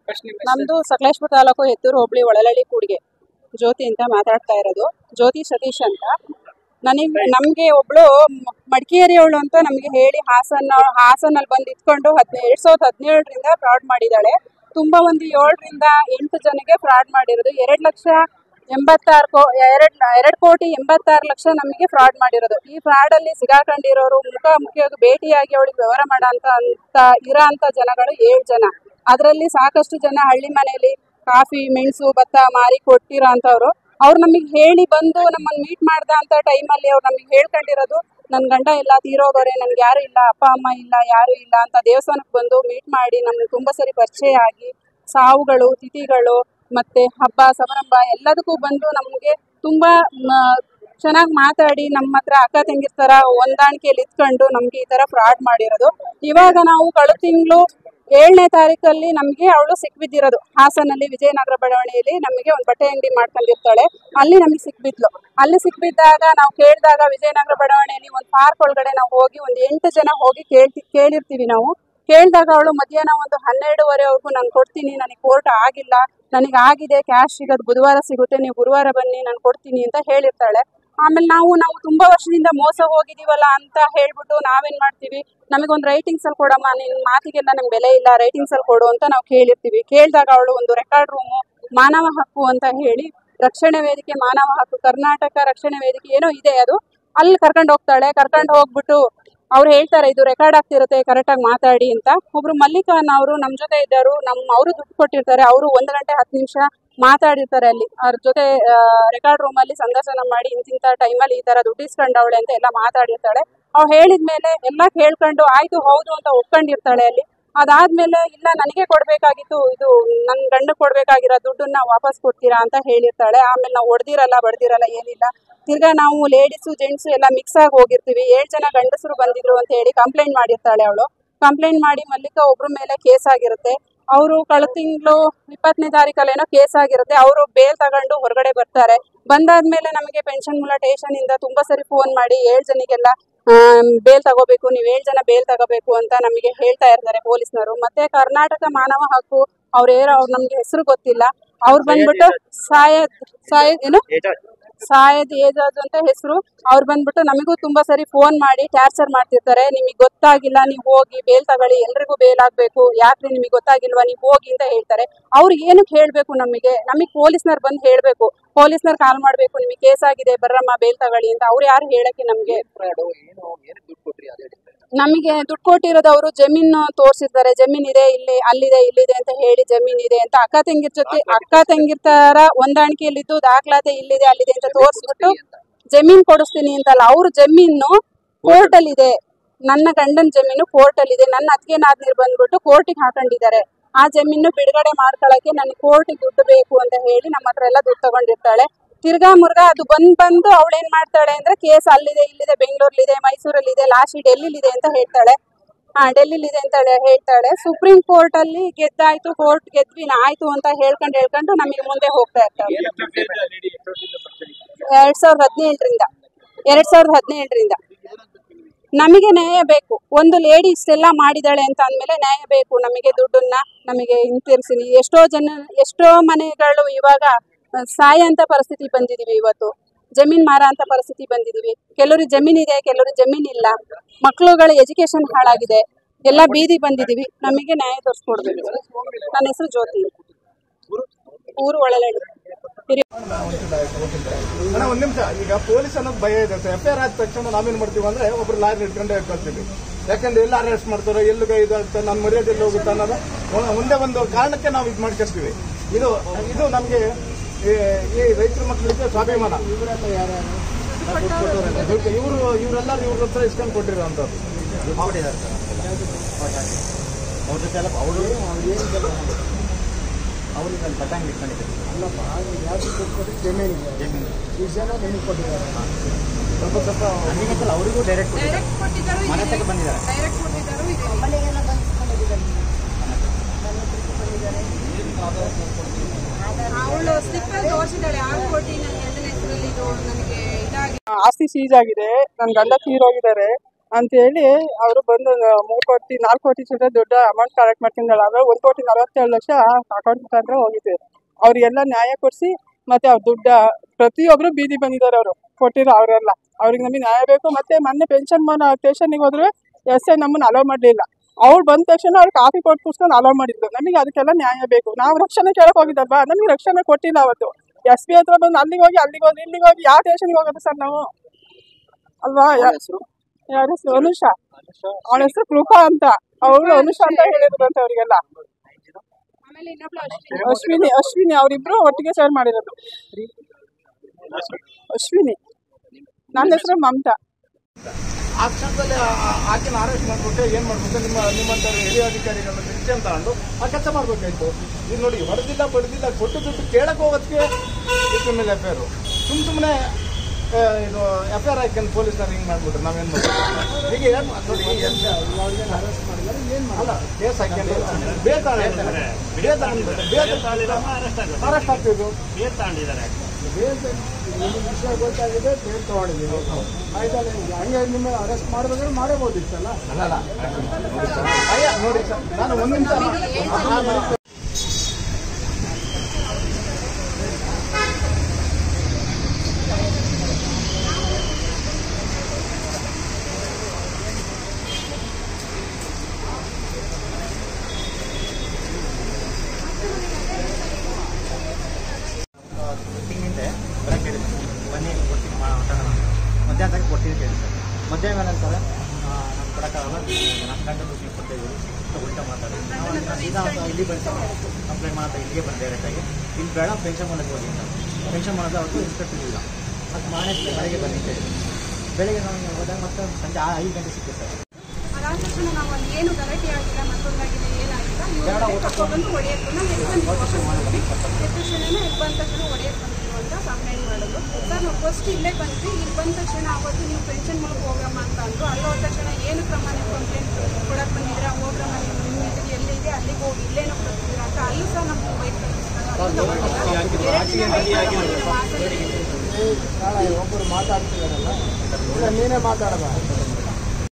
ನಮ್ದು ಸಕಲೇಶ್ಪುರ ತಾಲೂಕು ಹೆತ್ತೂರು ಹೋಬಳಿ ಒಳಲಳ್ಳಿ ಕೂಡಿಗೆ ಜ್ಯೋತಿ ಅಂತ ಮಾತಾಡ್ತಾ ಇರೋದು. ಜ್ಯೋತಿ ಸತೀಶ್ ಅಂತ. ನಮ್ಗೆ ಒಬ್ಳು ಮಡಿಕೇರಿಯವಳು ಅಂತ ನಮ್ಗೆ ಹೇಳಿ ಹಾಸನಲ್ಲಿ ಬಂದು ಇಟ್ಕೊಂಡು 2017ರಿಂದ ಫ್ರಾಡ್ ಮಾಡಿದಾಳೆ. ತುಂಬಾ ಒಂದು 7 ರಿಂದ 8 ಜನಕ್ಕೆ ಫ್ರಾಡ್ ಮಾಡಿರೋದು. 2,86,00,000 ನಮಗೆ ಫ್ರಾಡ್ ಮಾಡಿರೋದು. ಈ ಫ್ರಾಡ್ ಅಲ್ಲಿ ಸಿಗಾಕೊಂಡಿರೋರು ಮುಖಾಮುಖಿಯಾಗಿ ಭೇಟಿಯಾಗಿ ಅವಳಿಗೆ ವ್ಯವಹಾರ ಇರೋ ಅಂತ ಜನಗಳು 7 ಜನ. ಅದರಲ್ಲಿ ಸಾಕಷ್ಟು ಜನ ಹಳ್ಳಿ ಮನೆಯಲ್ಲಿ ಕಾಫಿ, ಮೆಣಸು, ಭತ್ತ ಮಾರಿ ಕೊಟ್ಟಿರೋ ಅಂತವ್ರು. ಅವ್ರು ನಮಗೆ ಹೇಳಿ ಬಂದು ನಮ್ಮನ್ನು ಮೀಟ್ ಮಾಡ್ದ ಅಂತ ಟೈಮಲ್ಲಿ ಅವ್ರು ನಮಗೆ ಹೇಳ್ಕೊಂಡಿರೋದು, ನನ್ನ ಗಂಡ ಇಲ್ಲ, ತೀರೋಗೋರೆ, ನನ್ಗೆ ಯಾರು ಇಲ್ಲ, ಅಪ್ಪ ಅಮ್ಮ ಇಲ್ಲ, ಯಾರು ಇಲ್ಲ ಅಂತ ದೇವಸ್ಥಾನಕ್ಕೆ ಬಂದು ಮೀಟ್ ಮಾಡಿ ನಮ್ಗೆ ತುಂಬಾ ಸರಿ ಪರಿಚಯ ಆಗಿ ಸಾವುಗಳು, ತಿಥಿಗಳು ಮತ್ತೆ ಹಬ್ಬ ಸಮಾರಂಭ ಎಲ್ಲದಕ್ಕೂ ಬಂದು ನಮ್ಗೆ ತುಂಬಾ ಚೆನ್ನಾಗಿ ಮಾತಾಡಿ ನಮ್ಮ ಹತ್ರ ಅಕ್ಕ ತಂಗಿರ ತರ ಹೊಂದಾಣಿಕೆಯಲ್ಲಿ ಇತ್ಕೊಂಡು ನಮ್ಗೆ ಈ ತರ ಫ್ರಾಡ್ ಮಾಡಿರೋದು. ಇವಾಗ ನಾವು ಕಳೆದ ತಿಂಗಳು 7ನೇ ತಾರೀಕಲ್ಲಿ ನಮ್ಗೆ ಅವಳು ಸಿಕ್ಬಿದ್ದಿರೋದು. ಹಾಸನಲ್ಲಿ ವಿಜಯನಗರ ಬಡಾವಣೆಯಲ್ಲಿ ನಮಗೆ ಒಂದು ಬಟ್ಟೆ ಅಂಗಡಿ ಮಾಡ್ಕೊಂಡಿರ್ತಾಳೆ. ಅಲ್ಲಿ ನಮಗೆ ಸಿಕ್ಬಿದ್ಲು. ಅಲ್ಲಿ ಸಿಕ್ಬಿದ್ದಾಗ ನಾವು ಕೇಳಿದಾಗ ವಿಜಯನಗರ ಬಡಾವಣೆಯಲ್ಲಿ ಒಂದು ಪಾರ್ಕ್ ಒಳಗಡೆ ನಾವು ಹೋಗಿ ಒಂದು 8 ಜನ ಹೋಗಿ ಕೇಳಿರ್ತೀವಿ. ನಾವು ಕೇಳಿದಾಗ ಅವಳು ಮಧ್ಯಾಹ್ನ ಒಂದು 12:30ವರೆಗೂ ನಾನು ಕೊಡ್ತೀನಿ, ನನಗೆ ಕೋರ್ಟ್ ಆಗಿಲ್ಲ, ನನಗೆ ಆಗಿದೆ, ಕ್ಯಾಶ್ ಸಿಗೋದು ಬುಧವಾರ ಸಿಗುತ್ತೆ, ನೀವು ಗುರುವಾರ ಬನ್ನಿ, ನಾನು ಕೊಡ್ತೀನಿ ಅಂತ ಹೇಳಿರ್ತಾಳೆ. ಆಮೇಲೆ ನಾವು ತುಂಬಾ ವರ್ಷದಿಂದ ಮೋಸ ಹೋಗಿದೀವಲ್ಲ ಅಂತ ಹೇಳ್ಬಿಟ್ಟು ನಾವೇನ್ ಮಾಡ್ತೀವಿ, ನಮಗೊಂದು ರೈಟಿಂಗ್ಸ್ ಅಲ್ಲಿ ಕೊಡಮ್ಮ, ನಿನ್ ಮಾತಿಗೆಲ್ಲ ನಮ್ಗೆ ಬೆಲೆ ಇಲ್ಲ, ರೈಟಿಂಗ್ಸ್ ಅಲ್ಲಿ ಕೊಡು ಅಂತ ನಾವು ಕೇಳಿರ್ತೀವಿ. ಕೇಳಿದಾಗ ಅವಳು ಒಂದು ರೆಕಾರ್ಡ್ ರೂಮು, ಮಾನವ ಹಕ್ಕು ಅಂತ ಹೇಳಿ ರಕ್ಷಣೆ ವೇದಿಕೆ, ಮಾನವ ಹಕ್ಕು ಕರ್ನಾಟಕ ರಕ್ಷಣೆ ವೇದಿಕೆ ಏನೋ ಇದೆ, ಅದು ಅಲ್ಲಿ ಕರ್ಕೊಂಡು ಹೋಗ್ತಾಳೆ. ಕರ್ಕೊಂಡು ಹೋಗ್ಬಿಟ್ಟು ಅವ್ರು ಹೇಳ್ತಾರೆ ಇದು ರೆಕಾರ್ಡ್ ಆಗ್ತಿರುತ್ತೆ, ಕರೆಕ್ಟಾಗಿ ಮಾತಾಡಿ ಅಂತ. ಒಬ್ರು ಮಲ್ಲಿಕಾನ್ ಅವರು ನಮ್ ಜೊತೆ ಇದ್ದರು, ಅವರು ದುಡ್ಡು ಕೊಟ್ಟಿರ್ತಾರೆ. ಅವರು 1 ಗಂಟೆ 10 ನಿಮಿಷ ಮಾತಾಡಿರ್ತಾರೆ ಅಲ್ಲಿ ಅವ್ರ ಜೊತೆ ರೆಕಾರ್ಡ್ ರೂಮ್ ಅಲ್ಲಿ ಸಂದರ್ಶನ ಮಾಡಿ ಇಂತಿಂತ ಟೈಮಲ್ಲಿ ಈ ತರ ದುಡ್ಡು ಇಸ್ಕೊಂಡವಳೆ ಅಂತ ಎಲ್ಲ ಮಾತಾಡಿರ್ತಾಳೆ. ಅವ್ರು ಹೇಳಿದ್ಮೇಲೆ ಎಲ್ಲ ಕೇಳ್ಕೊಂಡು ಆಯ್ತು ಹೌದು ಅಂತ ಒಪ್ಕೊಂಡಿರ್ತಾಳೆ ಅಲ್ಲಿ. ಅದಾದ್ಮೇಲೆ ಇಲ್ಲ ನನಗೆ ಕೊಡ್ಬೇಕಾಗಿತ್ತು, ಇದು ನನ್ ಗಂಡ ಕೊಡ್ಬೇಕಾಗಿರೋ ದುಡ್ಡನ್ನ ವಾಪಸ್ ಕೊಡ್ತೀರಾ ಅಂತ ಹೇಳಿರ್ತಾಳೆ. ಆಮೇಲೆ ನಾವು ಹೊಡೆದಿರಲ್ಲ ಬಡ್ದಿರಲ್ಲ ಏನಿಲ್ಲ. ತಿರ್ಗಾ ನಾವು ಲೇಡೀಸು ಜೆಂಟ್ಸು ಎಲ್ಲ ಮಿಕ್ಸ್ ಆಗಿ ಹೋಗಿರ್ತೀವಿ. 7 ಜನ ಗಂಡಸರು ಬಂದಿದ್ರು ಅಂತ ಹೇಳಿ ಕಂಪ್ಲೇಂಟ್ ಮಾಡಿರ್ತಾಳೆ ಅವಳು. ಕಂಪ್ಲೇಂಟ್ ಮಾಡಿ ಮಲ್ಲಿಕಾ ಒಬ್ರ ಮೇಲೆ ಕೇಸ್ ಆಗಿರುತ್ತೆ. ಅವರು ಕಳೆದ ತಿಂಗಳು 20ನೇ ತಾರೀಕಲ್ಲೇನೋ ಕೇಸ್ ಆಗಿರುತ್ತೆ. ಅವರು ಬೇಲ್ ತಗೊಂಡು ಹೊರಗಡೆ ಬರ್ತಾರೆ. ಬಂದಾದ್ಮೇಲೆ ನಮಗೆ ಪೆನ್ಷನ್ ಮೂಲ ಸ್ಟೇಷನ್ ಇಂದ ತುಂಬಾ ಸರಿ ಫೋನ್ ಮಾಡಿ 7 ಜನಿಗೆಲ್ಲ ಬೇಲ್ ತಗೋಬೇಕು, ನೀವು 7 ಜನ ಬೇಲ್ ತಗೋಬೇಕು ಅಂತ ನಮಗೆ ಹೇಳ್ತಾ ಇರ್ತಾರೆ ಪೊಲೀಸ್ನವರು. ಮತ್ತೆ ಕರ್ನಾಟಕ ಮಾನವ ಹಕ್ಕು ಅವ್ರು ನಮ್ಗೆ ಹೆಸರು ಗೊತ್ತಿಲ್ಲ. ಅವ್ರು ಬಂದ್ಬಿಟ್ಟು ಸಾಯದ್ ಏಜಾಜ್ ಅಂತ ಹೆಸರು. ಅವ್ರು ಬಂದ್ಬಿಟ್ಟು ನಮಗೂ ತುಂಬಾ ಸರಿ ಫೋನ್ ಮಾಡಿ ಟಾರ್ಚರ್ ಮಾಡ್ತಿರ್ತಾರೆ. ನಿಮಗೆ ಗೊತ್ತಾಗಿಲ್ಲ, ನೀವು ಹೋಗಿ ಬೇಲ್ ತಗೊಳ್ಳಿ, ಎಲ್ರಿಗೂ ಬೇಲ್ ಆಗ್ಬೇಕು, ಯಾಕ್ರಿ ನಿಮಗೆ ಗೊತ್ತಾಗಿಲ್ವಾ, ನೀವು ಹೋಗಿ ಅಂತ ಹೇಳ್ತಾರೆ. ಅವ್ರು ಏನಕ್ಕೆ ಹೇಳ್ಬೇಕು, ನಮಗೆ ಪೊಲೀಸ್ನವ್ರು ಬಂದು ಹೇಳ್ಬೇಕು, ಪೊಲೀಸ್ನವ್ರು ಕಾಲ್ ಮಾಡ್ಬೇಕು, ನಿಮಗೆ ಕೇಸ್ ಆಗಿದೆ ಬರ್ರಮ್ಮ ಬೇಲ್ ತಗೊಳ್ಳಿ ಅಂತ. ಅವ್ರು ಯಾರು ಹೇಳಕ್ಕೆ ನಮಗೆ ದುಡ್ಡು ಕೊಟ್ಟಿರೋದು ಅವರು ಜಮೀನು ತೋರ್ಸಿರ್ತಾರೆ. ಜಮೀನ್ ಇದೆ ಇಲ್ಲಿ, ಅಲ್ಲಿದೆ, ಇಲ್ಲಿದೆ ಅಂತ ಹೇಳಿ ಜಮೀನ್ ಇದೆ ಅಂತ ಅಕ್ಕ ತಂಗಿರ್ ತರ ಹೊಂದಾಣಿಕೆಯಲ್ಲಿದ್ದು ದಾಖಲಾತಿ ಇಲ್ಲಿದೆ ಅಲ್ಲಿದೆ ಅಂತ ತೋರ್ಸ್ಬಿಟ್ಟು ಜಮೀನ್ ಕೊಡಿಸ್ತೀನಿ ಅಂತಲ್ಲ. ಅವ್ರ ಜಮೀನು ಕೋರ್ಟ್ ಅಲ್ಲಿ ಇದೆ, ನನ್ನ ಗಂಡನ ಜಮೀನು ಕೋರ್ಟ್ ಅಲ್ಲಿ ಇದೆ. ನನ್ನ ಅತ್ತಿಗೆ ನಾದ್ನೀರ್ ಬಂದ್ಬಿಟ್ಟು ಕೋರ್ಟಿಗೆ ಹಾಕೊಂಡಿದ್ದಾರೆ. ಆ ಜಮೀನು ಬಿಡುಗಡೆ ಮಾಡ್ಕೊಳಕ್ಕೆ ನನಗೆ ಕೋರ್ಟಿಗೆ ದುಡ್ಡು ಬೇಕು ಅಂತ ಹೇಳಿ ನಮ್ಮ ಹತ್ರ ಎಲ್ಲ ದುಡ್ಡು ತಗೊಂಡಿರ್ತಾಳೆ. ತಿರ್ಗಾ ಮುರ್ಗಾ ಅದು ಬಂದು ಅವಳೇನ್ ಮಾಡ್ತಾಳೆ ಅಂದ್ರೆ ಕೇಸ್ ಅಲ್ಲಿದೆ, ಇಲ್ಲಿದೆ, ಬೆಂಗಳೂರಲ್ಲಿದೆ, ಮೈಸೂರಲ್ಲಿದೆ, ಲಾಸ್ಟ್ ಡೆಲ್ಲಿಲಿದೆ ಅಂತ ಹೇಳ್ತಾಳೆ. ಡೆಲ್ಲಿಲಿದೆ ಅಂತ ಹೇಳ್ತಾಳೆ. ಸುಪ್ರೀಂ ಕೋರ್ಟ್ ಅಲ್ಲಿ ಗೆದ್ದಾಯ್ತು, ಕೋರ್ಟ್ ಗೆದ್ವಿ ಆಯ್ತು ಅಂತ ಹೇಳ್ಕೊಂಡು ನಮಗೆ ಮುಂದೆ ಹೋಗ್ತಾ ಇರ್ತಾಳೆ. 2017ರಿಂದ ನಮಗೆ ನ್ಯಾಯ ಬೇಕು. ಒಂದು ಲೇಡಿ ಇಷ್ಟೆಲ್ಲ ಮಾಡಿದಾಳೆ ಅಂತ ಅಂದ್ಮೇಲೆ ನ್ಯಾಯ ಬೇಕು. ನಮಗೆ ದುಡ್ಡನ್ನ ನಮಗೆ ಹಿಂತಿರ್ಸಿ. ಎಷ್ಟೋ ಮನೆಗಳು ಇವಾಗ ಸಾಯ ಅಂತ ಪರಿಸ್ಥಿತಿ ಬಂದಿದೀವಿ. ಇವತ್ತು ಜಮೀನ್ ಮಾರ ಅಂತ ಪರಿಸ್ಥಿತಿ ಬಂದಿದೀವಿ. ಕೆಲವ್ರಿಗೆ ಜಮೀನ್ ಇದೆ, ಕೆಲವ್ರಿಗೆ ಜಮೀನ್ ಇಲ್ಲ. ಮಕ್ಕಳುಗಳ ಎಜುಕೇಶನ್ ಹಾಳಾಗಿದೆ. ಎಲ್ಲ ಬೀದಿ ಬಂದಿದೀವಿ. ನಮಗೆ ನ್ಯಾಯ ತೋರಿಸ್ಕೊಡ್ಬೇಕು. ನನ್ನ ಹೆಸರು ಜ್ಯೋತಿ, ಊರು ಒಳಲಳ್ಳಿ. ಒಂದ್ ನಿಮಿಷ, ಈಗ ಪೊಲೀಸ್ ಅನ್ನೋದು ಭಯ ಇದೆ. FIR ಆದ ತಕ್ಷಣ ನಾವೇನ್ ಮಾಡ್ತೀವಿ ಅಂದ್ರೆ ಒಬ್ರು ಲಾರಿ ಇಟ್ಕೊಂಡೆ ಕಳ್ತೀವಿ. ಯಾಕಂದ್ರೆ ಎಲ್ಲ ಅರೆಸ್ಟ್ ಮಾಡ್ತಾರೋ, ಎಲ್ಲಿಗೆ ಇದು ಆಗ್ತದೆ, ನನ್ನ ಮರ್ಯಾದೆ ಎಲ್ಲಿ ಹೋಗುತ್ತೆ ಅನ್ನೋದು ಒಂದೇ ಒಂದು ಕಾರಣಕ್ಕೆ ನಾವು ಇದು ಮಾಡ್ಕೊಳ್ತೀವಿ. ಇದು ನಮ್ಗೆ ಈ ರೈತರ ಮಕ್ಕಳಿಗೆ ಸ್ವಾಭಿಮಾನ. ಇವರೆಲ್ಲರೂ ಇವ್ರ ಹತ್ರ ಇಸ್ಕೊಂಡು ಕೊಟ್ಟಿರೋ ಅಂತದ್ದು. ಅವ್ರಿಗೆ ಪಟ್ಟಂಗೆ ಇಟ್ಕೊಂಡಿದ್ದಾರೆ. ಅಲ್ಲಪ್ಪ, ಜಮೀನಿಗೆ ಈ ಜನ ನಿಮಗೆ ಕೊಟ್ಟಿದ್ದಾರೆ. ಸ್ವಲ್ಪ ಅವರಿಗೂ ಡೈರೆಕ್ಟ್ ಮನೆ ತಗ ಬಂದಿದ್ದಾರೆ. ಆಸ್ತಿ ಸೀಜ್ ಆಗಿದೆ. ನನ್ನ ಗಂಡ ತೀರೋಗಿದ್ದಾರೆ. ಅಂತೇಳಿ ಅವರು ಬಂದು 4 ಕೋಟಿ ಚಿಲ್ಲರೆ ದುಡ್ಡು ಅಮೌಂಟ್ ಕಲೆಕ್ಟ್ ಮಾಡ್ತಿದ್ದಲ್ಲ, ಅವಾಗ 1,47,00,000 ಅಕೌಂಟ್ ಮುಖಾಂತರ ಹೋಗಿದೆ. ಅವ್ರಿಗೆಲ್ಲ ನ್ಯಾಯ ಕೊಡಿಸಿ ಮತ್ತೆ ಅವ್ರ ದುಡ್ಡ ಪ್ರತಿಯೊಬ್ರು ಬೀದಿ ಬಂದಿದ್ದಾರೆ. ಅವರು ಕೊಟ್ಟಿರೋ ಅವರೆಲ್ಲ ಅವ್ರಿಗೆ ನಮಗೆ ನ್ಯಾಯ ಬೇಕು. ಮತ್ತೆ ಮೊನ್ನೆ ಪೆನ್ಷನ್ ಸ್ಟೇಷನ್ಗೆ ಹೋದ್ರೆ SI ನಮ್ಮನ್ನ ಅಲೋ ಮಾಡಲಿಲ್ಲ. ಅವ್ರು ಬಂದ ತಕ್ಷಣ ಅವ್ರು ಕಾಫಿ ಕೊಟ್ಟು ಕೂತ್ಕೊಂಡು ಅಲೋ ಮಾಡಿದ್ರು. ನಮಗೆ ಅದಕ್ಕೆಲ್ಲ ನ್ಯಾಯ ಬೇಕು. ನಾವು ರಕ್ಷಣೆ ಕೇಳಕ್ ಹೋಗಿದ್ದಪ್ಪ, ನಮಗೆ ರಕ್ಷಣೆ ಕೊಟ್ಟಿಲ್ಲ. ಅವತ್ತು SP ಹತ್ರ ಬಂದು ಇಲ್ಲಿಗೆ ಹೋಗಿ ಯಾವ ಸ್ಟೇಷನ್ಗೆ ಹೋಗೋದು ಸರ್ ನಾವು ಅಲ್ವಾ? ಯಾರ ಹೆಸರು? ಅನುಷಾ. ಅವಳ ಹೆಸರು ಕೃಪಾ ಅಂತ. ಅವಳು ಅನುಷಾ ಅಂತ ಹೇಳಿದ್ರು ಅಂತ ಅವ್ರಿಗೆಲ್ಲ. ಅಶ್ವಿನಿ ಅವರಿಬ್ರು ಒಟ್ಟಿಗೆ ಸೇರ್ ಮಾಡಿರೋದು. ಅಶ್ವಿನಿ. ನನ್ನ ಹೆಸರು ಮಮತಾ. ಆ ಕ್ಷಣದಲ್ಲಿ ಆಕೆನ ಅರೆಸ್ಟ್ ಮಾಡ್ಬಿಟ್ಟು ಏನ್ ಮಾಡ್ಬೇಕು, ನಿಮ್ಮಂತ ಹಿರಿಯ ಅಧಿಕಾರಿಗಳನ್ನ ಡಿಸಿಷನ್ ತಗೊಂಡು ಆ ಕೆಲಸ ಮಾಡ್ಬೇಕಾಯ್ತು. ಇದು ನೋಡಿ, ಹೊಡೆದಿಲ್ಲ ಬಡ್ದಿಲ್ಲ ಕೊಟ್ಟು ದುಡ್ಡು ಕೇಳಕ್ ಹೋಗೋದಕ್ಕೆ ಮೇಲೆ FIR. ಸುಮ್ಮನೆ ಇದು FIR ಹಾಕ್ಕೊಂಡು ಪೊಲೀಸ್ನವ್ರು ಹಿಂಗೆ ಮಾಡ್ಬಿಟ್ರು. ನಾವೇನ್ ಮಾಡ್ತೀವಿ ಈಗ ಏನ್ ನೋಡಿ, ಅರೆಸ್ಟ್ ಮಾಡಿದ್ರೆ ಏನ್ ಮಾಡಲ್ಲ, ಕೇಸ್ ಹಾಕ್ಕೊಂಡು ಅರೆಸ್ಟ್ ಆಗ್ತಿದ್ರು. ವಿಷಯ ಗೊತ್ತಾಗಿದೆ, ಬೇರೆ ತಗೊಂಡಿದ್ದೀವಿ ಆಯ್ತಲ್ಲ. ಹಂಗೆ ನಿಮ್ಮ ಅರೆಸ್ಟ್ ಮಾಡಬೇಕಾದ್ರೆ ಮಾಡಬಹುದಿತ್ತಲ್ಲ. ನೋಡಿ ಸರ್, ನಾನು ಒಂದು ನಿಮಿಷ ಮಧ್ಯಾಹ್ನ ಕೊಡ್ತೀನಿ ಕೇಳಿದ್ದಾರೆ. ಮಧ್ಯಾಹ್ನ ಮೇಲೆ ಅಂತಾರೆ ನಾನು ಕೊಡೋಕ್ಕಾಗಲ್ಲ, 4 ಗಂಟೆ ದುಡ್ಡು ಕೊಡ್ತಾಯಿದ್ದೀವಿ ಅಂತ ಉಲ್ಟಾ ಮಾತಾಡಿ ನಾವು ಇಲ್ಲಿ ಬಂದು ಕಂಪ್ಲೇಂಟ್ ಮಾಡ್ತಾ ಇಲ್ಲಿಗೆ ಬಂದು ಡೈರೆಕ್ಟಾಗಿ ಇಲ್ಲಿ ಬೇಡ ಪೆನ್ಷನ್ ಮಾಡೋಕ್ಕೆ ಹೋಗಿ ಅಂತ. ಪೆನ್ಷನ್ ಮಾಡೋದು ಅವ್ರಿಗೆ ಇನ್ಸ್ಪೆಕ್ಟರ್ ಇಲ್ಲ. ಮತ್ತು ಬೆಳಗ್ಗೆ ಬಂದಿದ್ದೆ. ಬೆಳಗ್ಗೆ ನಾವು ಹೋದಾಗ ಮತ್ತೆ ಸಂಜೆ 5 ಗಂಟೆ ಸಿಕ್ಕಿರ್ತಾರೆ. ಅದಾದ ತಕ್ಷಣ ನಾವು ಅಲ್ಲಿ ಏನು ಗಲಾಟೆ ಆಗಿಲ್ಲ, ಮತ್ತೊಂದಾಗಿದೆ, ಏನಾಗಿಲ್ಲ. ಬಂದು ಹೊಡೆಯಕ್ಕೆ ನಾವು ಬಂದ ತಕ್ಷಣ ಹೊಡೆಯಕ್ಕೆ ಬಂದಿದ್ರು ಅಂತ ಕಂಪ್ಲೇಂಟ್ ಮಾಡೋದು. ಸರ್ ನಾವು ಫಸ್ಟ್ ಇಲ್ಲೇ ಬಂದ್ವಿ. ಇಲ್ಲಿ ಬಂದ ತಕ್ಷಣ ಅವತ್ತು ನೀವು ಪೆನ್ಷನ್ ಮೂಲಕ ಹೋಗಮ್ಮ ಅಂತ ಅಂದರು. ಅಲ್ಲಿ ಹೋದ ತಕ್ಷಣ ಏನು ಕ್ರಮ ನೀವು ಕಂಪ್ಲೇಂಟ್ ಕೊಡಕ್ಕೆ ಬಂದಿದ್ದೀರಾ, ಹೋಗ್ರಮ್ಮ ನಿಮ್ಮ ಇದಕ್ಕೆ ಎಲ್ಲಿದೆ ಅಲ್ಲಿಗೆ ಹೋಗಿ ಇಲ್ಲೇನೋ ಕೊಡ್ತಿದ್ದೀರಾ ಅಂತ ಅಲ್ಲೂ ಸಹ ನಮ್ಗೆ ವೈಟ್ ಒಬ್ಬರು ಮಾತಾಡ್ತಿದಾರಲ್ಲ, ನೀನೇ ಮಾತಾಡಬಾರ್ದು.